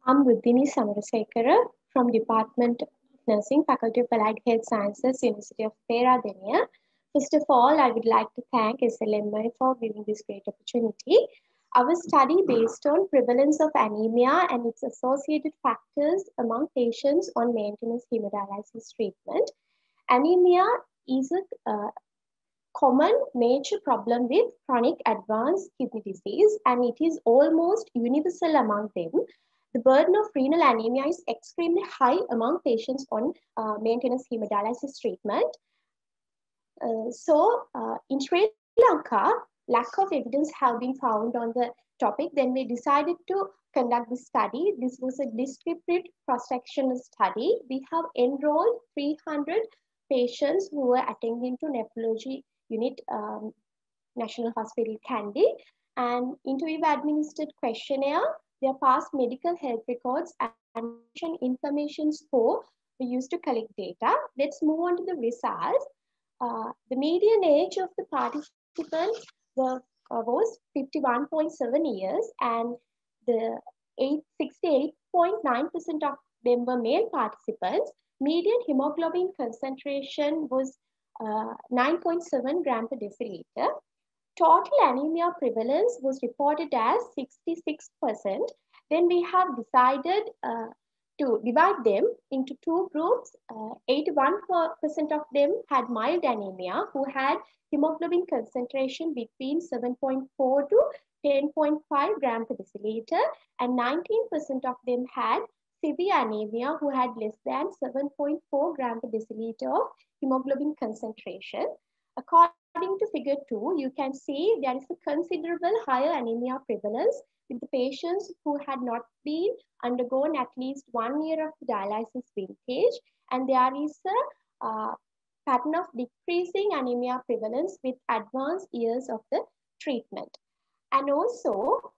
I'm Buddhini Samarasekara from Department of Nursing, Faculty of Allied Health Sciences, University of Peradeniya. First of all, I would like to thank SLMI for giving this great opportunity. Our study based on prevalence of anemia and its associated factors among patients on maintenance hemodialysis treatment. Anemia is a common major problem with chronic advanced kidney disease, and it is almost universal among them. The burden of renal anemia is extremely high among patients on maintenance hemodialysis treatment. In Sri Lanka, lack of evidence have been found on the topic. Then we decided to conduct this study. This was a descriptive cross-sectional study. We have enrolled 300 patients who were attending to nephrology unit, National Hospital Kandy, and interview administered questionnaire, their past medical health records, and information score we used to collect data. Let's move on to the results. The median age of the participants was 51.7 years, and the 68.9% of them were male participants. Median hemoglobin concentration was 9.7 gram per deciliter. Total anemia prevalence was reported as 66%. Then we have decided to divide them into two groups. 81% of them had mild anemia who had hemoglobin concentration between 7.4 to 10.5 gram per deciliter, and 19% of them had severe anemia who had less than 7.4 gram per deciliter of hemoglobin concentration. According to figure 2, you can see there is a considerable higher anemia prevalence with the patients who had not been undergone at least 1 year of dialysis vintage, and there is a pattern of decreasing anemia prevalence with advanced years of the treatment. And also,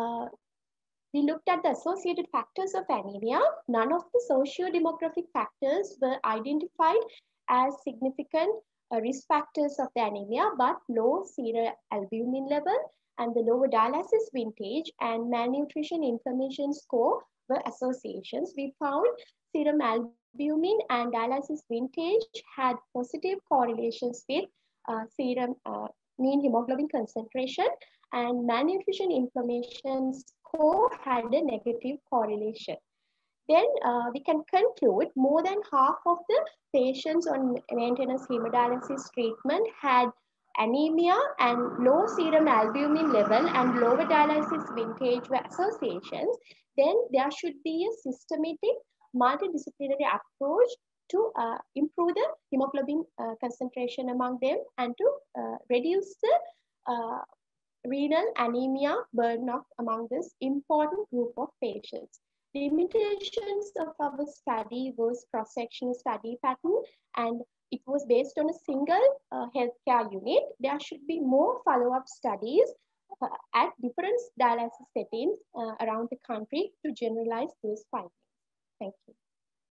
we looked at the associated factors of anemia. None of the socio-demographic factors were identified as significant risk factors of the anemia, but low serum albumin level and the lower dialysis vintage and malnutrition information score were associations. We found serum albumin and dialysis vintage had positive correlations with serum mean hemoglobin concentration, and malnutrition information score had a negative correlation. Then we can conclude more than half of the patients on maintenance hemodialysis treatment had anemia, and low serum albumin level and lower dialysis vintage were associations. Then there should be a systematic multidisciplinary approach to improve the hemoglobin concentration among them and to reduce the renal anemia burden among this important group of patients. Limitations of our study was cross-sectional study pattern, and it was based on a single healthcare unit. There should be more follow-up studies at different dialysis settings around the country to generalize those findings. Thank you.